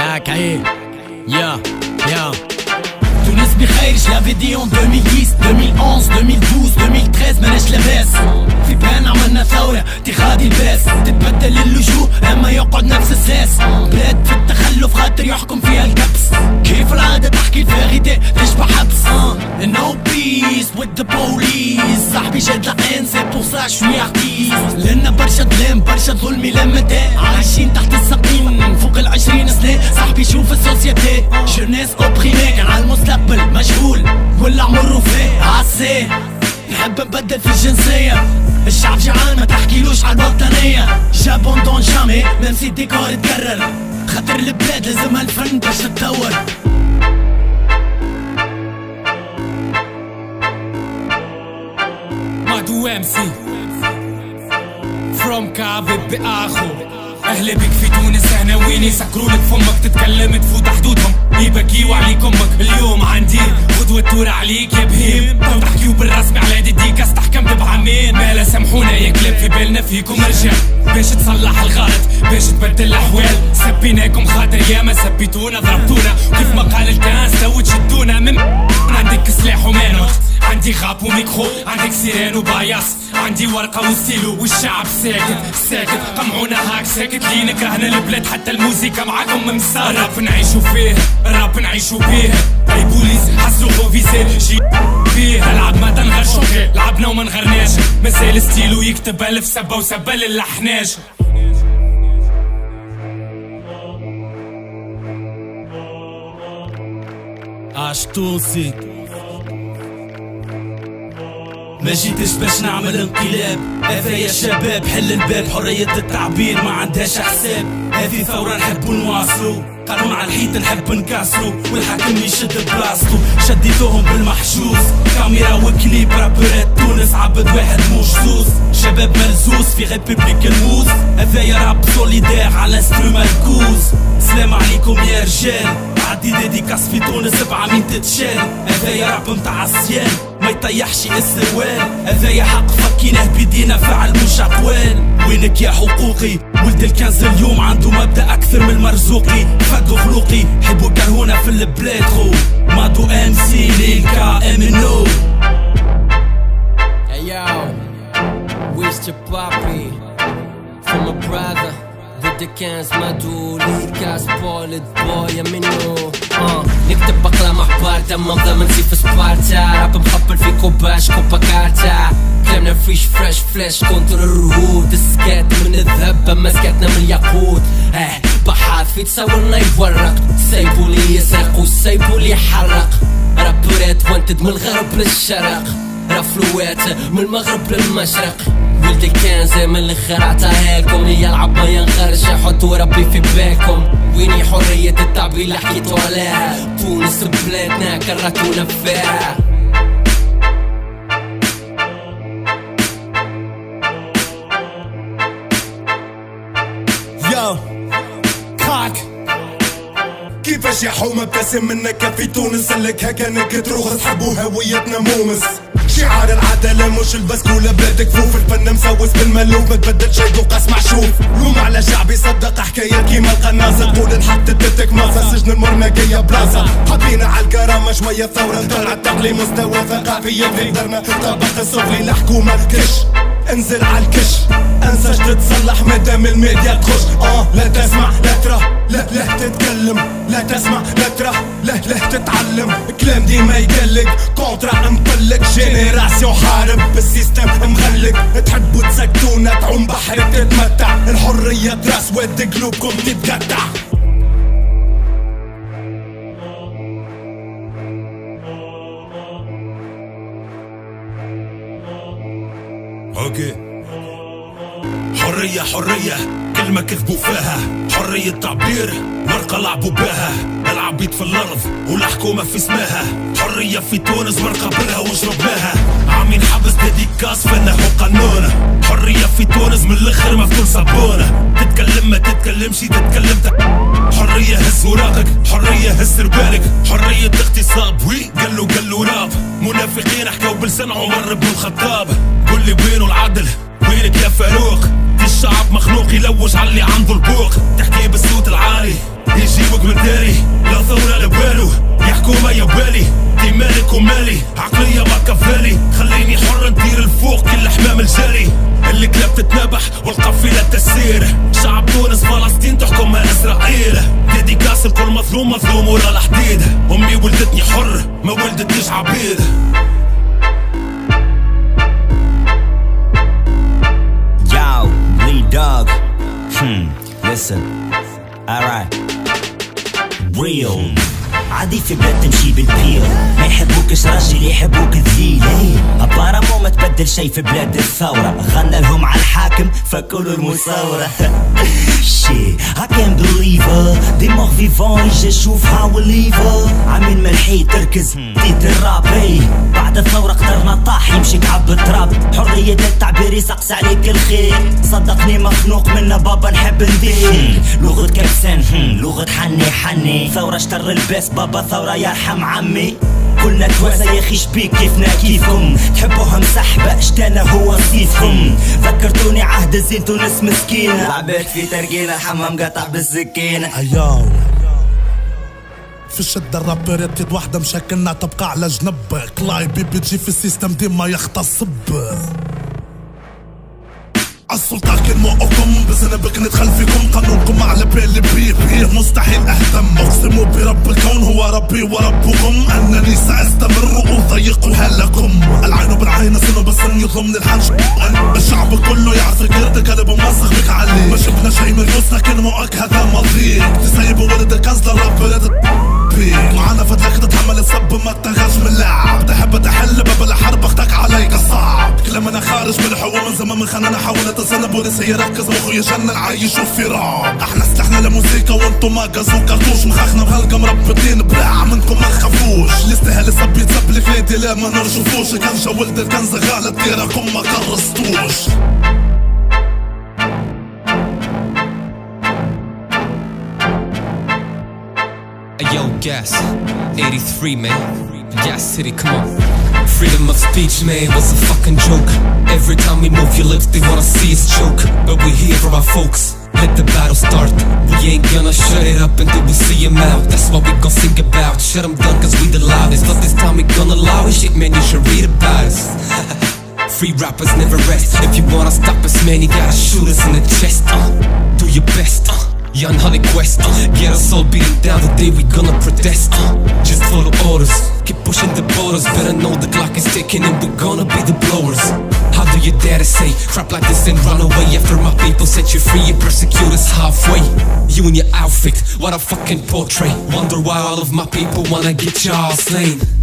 معاك عيب يا تونس بخير جلافي en 2010 2011 2012 2013 ماناش لاباس في بان عملنا ثورة اتخاذ الباس تتبدل اللجوء اما يقعد نفس الساس بلاد في التخلف خاطر يحكم فيها الكبس كيف العادة تحكي الفاريتي تشبه حبس No peace with the police صاحبي جاد لعين سي بور سا شوي ارتيست لنا برشا ظلام برشا ظلم الى متى عايشين تحت السقيم فوق ال20 سنة صاحبي شوف السوسيتي جونيس اوبريمي كان على المستقبل مشغول ولا عمره فيه عالسي نحب نبدل في الجنسية الشعب جعان ما تحكيلوش على الوطنية جابوندون جامي ميم سي ديكور تكرر خاطر البلاد لازمها الفن باش تتطور مادو MC From كعب بآخو أهلا بك في تونس هنا وين يسكرولك فمك تتكلم تفوت حدودهم يبكيو عليك امك اليوم عندي غدوة تدور عليك يا بهيم تو تحكيو بالرسمي على ديديك استحكمت بعامين مالا سامحونا يا كلاب في بالنا فيكم رجال باش تصلح الغلط باش تبدل الاحوال سبيناكم خاطر ياما سبيتونا ضربتونا كيف ما قال الكاس تو تشدونا من عندك سلاح ومانوت عندي غاب وميكرو عندك سيران وباياس عندي ورقة وستيلو والشعب ساكت قمعونا هاك ساكت لي نكرهنا البلاد حتى الموسيقى معاكم مسار راب نعيشو فيه راب نعيشو بيه اي بوليس حسوا غوفيسي شي فيه العب ما تنغرش اوكي لعبنا وما نغرناش مازال ستيلو يكتب الف سبة وسبة للحناش عشتوسي ما جيتش باش نعمل انقلاب هذا يا شباب حل الباب حرية التعبير ما عندهاش حساب هذه ثورة نحب نواصلو قانون على الحيط نحب نكسرو والحاكم يشد بلاصتو شديتوهم بالمحجوز كاميرا وكليب رابرات تونس عبد واحد مش زوز شباب ملزوز في ريبوبليك الموز هذا يا راب سوليدير على انسترو مركوز سلام عليكم يا رجال عدي ديديكاس في تونس بعمين تتشال هذا يا راب متاع الصيان ما يطيحش السروال هذا يا حق فكيناه بيدينا فعل مش اقوال وينك يا حقوقي ولد الكنز اليوم عنده مبدا اكثر من المرزوقي فقدوا خلوقي حبوا كرهونا في البلاد خو مادو MC ليلكا MNO Hey yo, wish to Papi from a brother with the cans مادو ليلكا spoiled boy منو نكتب بقلة احبار دم ضمن سيف سبارتا راب مخبل في كوباش كوبا كارتا كلامنا فريش فلاش كونتر الرهود السكات من الذهب اما سكاتنا من الياقوت بحاث في تصورنا يورق سايبولي يسرق وسايبولي يحرق رابورات وانتد من الغرب للشرق رفلوات من المغرب للمشرق ولد الكنزة من الاخر عطاهالكم يلعب ما ينغرش حطوا ربي في بالكم ويني حرية التعبير اللي حكيتو عليها تونس بلادنا كرهتونا فيها يا كراك كيفاش يا حومة ابتسم منك في تونس لك هكانك تروح تحبوا هويتنا مومس شعار العدالة مش البسكولة بلادك فوف الفن مسوس بالملوف ما تبدل شي وقاس معشوف لوم على شعبي صدق حكايات كيما القناصة تقول نحط تتك ماصة سجن المرنقية بلاصة حبينا على الكرامة شوية ثورة طلع التقلي مستوى ثقافي قدرنا الطبق السفلي الحكومة كش انزل على الكش انساش تتصلح مادام الميديا تخش لا تسمع لا ترى لا تتكلم لا تسمع لا ترى لا تتعلم كلام ديما يقلق كونترا مطلق جينيراسيون حارب بالسيستم مغلق تحبوا تسكتونا تعوم بحر تتمتع الحرية تراس ود قلوبكم تتقطع اوكي حرية كلمة كذبوا فيها حرية تعبير ورقة لعبوا بها العبيد في الأرض والحكومة في اسمها حرية في تونس ورقة بلها وشربناها عامين حبس ديديكاس فنه وقانونه حرية في تونس من الآخر مفتول صابونة تتكلم ما تتكلمش تتكلم حرية هز وراقك حرية هز ربالك حرية اغتصاب وي قالوا راب منافقين حكاو بلسان عمر بن الخطاب قول لي وينو العدل وينك يا فاروق الشعب مخنوق يلوج على اللي عنده البوق تحكي بالصوت العالي يجيبك دوكمنتاري لا ثورة لا والو يا حكومة يا بالي دي مالك ومالي عقلية ماكافيلي خليني حر ندير الفوق كل حمام الجري الكلاب تتنبح والقافلة تسير شعب تونس فلسطين تحكمها اسرائيل ديديكاس لكل مظلوم مظلوم ورا الحديد امي ولدتني حر ما ولدتنيش عبيد Yo, Lee Dog. Listen. Alright. Real. عادي في بلاد تمشي بالبيل ما يحبوكش راجل يحبوك ذليل ابارامو ما تبدل شي في بلاد الثورة غنى لهم على الحاكم فكلوا المصورة شي I can't believe her دي مور فيفون يجي اشوفها وليفر عامل ملحي تركز ديت الراب بعد الثورة قدرنا طاح يمشي كعب التراب حرية التعبير يسقس عليك الخير صدقني مخنوق منا بابا نحب ندير لغة كبسان لغة حني ثورة اشتر الباس بابا ثورة يرحم عمي كلنا تواسى يا اخي شبيك كيفنا كيفكم تحبوها مسحبة اشتانا هو صيفكم ذكرتوني عهد الزين تونس مسكينة لعبت في ترقينا الحمام قطع بالسكينة اياو في الشدة الرابرات يد واحدة مشاكلنا تبقى على جنبك كلاي بيبي تجي في السيستم ديما يختصب السلطة كلموكم بذنبك ندخل فيكم قانونكم على بالي بيه مستحيل اهتم اقسم برب الكون هو ربي وربكم انني ساستمر اضيق هلكم العين بالعين سن بالسن يضمن الحنش الشعب كله يعرف كيرتك قلب موسخ بك عليه ما شفنا شي من يوسف لكن موك هذا مضيق تسيب ولد الكنزلر رابر بيك معانا فتلك تتحمل الصب ما تغاش من اللعب تحب تحل باب الحرب اختك عليك صعب كلام انا خارج من الحوم من زمان من خلنا حاول تسنب ونسي يركز مخو يجنن عايشوا في رعب احنا سلاحنا لموسيقى وانتم ما قازو كرتوش مخاخنا بهلقة مربطين بلاع منكم ما نخافوش اللي يستاهل السب يتسب لك ليدي لا ما نرشفوش كنجة ولد الكنز غالط ديركم ما كرستوش Yo, Gas, 83, man. Gas City, come on. Freedom of speech, man, was a fucking joke. Every time we move your lips, they wanna see us choke. But we here for our folks, let the battle start. We ain't gonna shut it up until we see him out. That's what we gon' sing about. Shut him down cause we the loudest. But this time we gonna allow it. Shit, man, you should read about us. Free rappers never rest. If you wanna stop us, man, you gotta shoot us in the chest. Do your best. Young Holly Quest, get us all beaten down the day we gonna protest. Just follow orders, keep pushing the borders. Better know the clock is ticking and we're gonna be the blowers. How do you dare to say crap like this and run away after my people set you free? You persecute us halfway. You and your outfit, what a fucking portrait. Wonder why all of my people wanna get y'all slain.